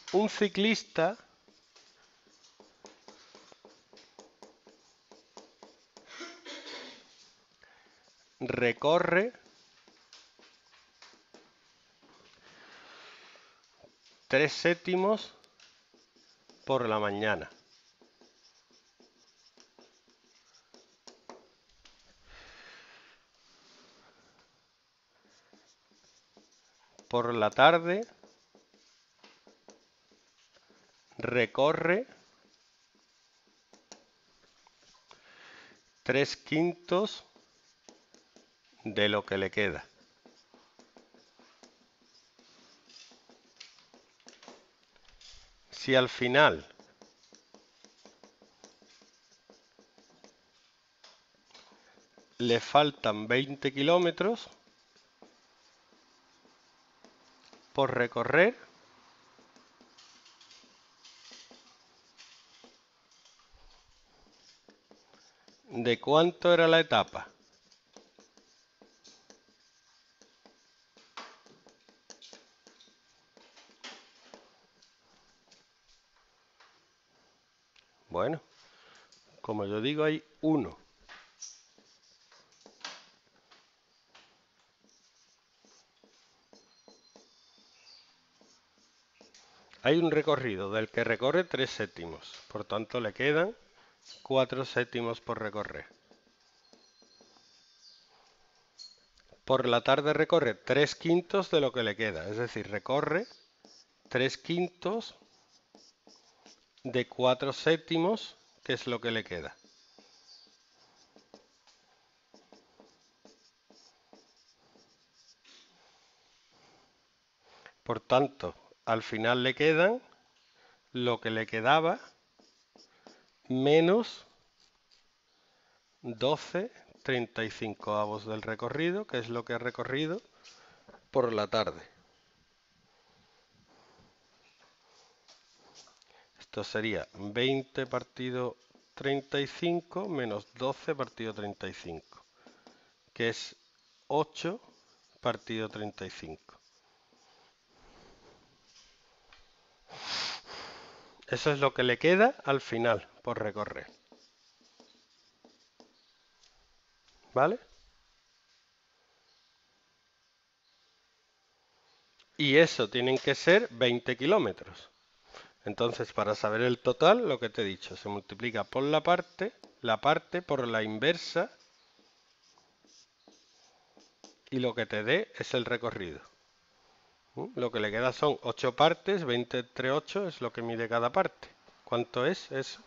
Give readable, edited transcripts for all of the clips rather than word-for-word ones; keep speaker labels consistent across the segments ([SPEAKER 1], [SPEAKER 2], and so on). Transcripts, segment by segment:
[SPEAKER 1] un ciclista recorre 3/7 por la mañana. Por la tarde recorre 3/5 de lo que le queda. Si al final le faltan 20 kilómetros por recorrer, ¿de cuánto era la etapa? Bueno, como yo digo, hay 1. Hay un recorrido del que recorre 3/7, por tanto le quedan 4/7 por recorrer. Por la tarde recorre 3/5 de lo que le queda, es decir, recorre 3/5 de 4/7, que es lo que le queda. Por tanto, al final le quedan lo que le quedaba menos 12/35 del recorrido, que es lo que ha recorrido por la tarde. Esto sería 20 partido 35 menos 12 partido 35, que es 8 partido 35. Eso es lo que le queda al final por recorrer. ¿Vale? Y eso tienen que ser 20 kilómetros. Entonces, para saber el total, lo que te he dicho, se multiplica por la parte por la inversa, y lo que te dé es el recorrido. Lo que le queda son 8 partes, 20 entre 8 es lo que mide cada parte. ¿Cuánto es eso?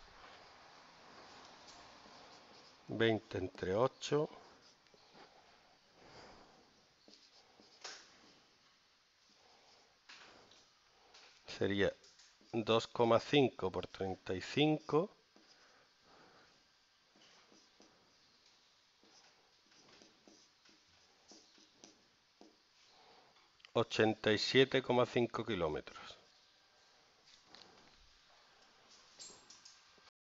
[SPEAKER 1] 20 entre 8. Sería 2,5 por 35. 87,5 kilómetros.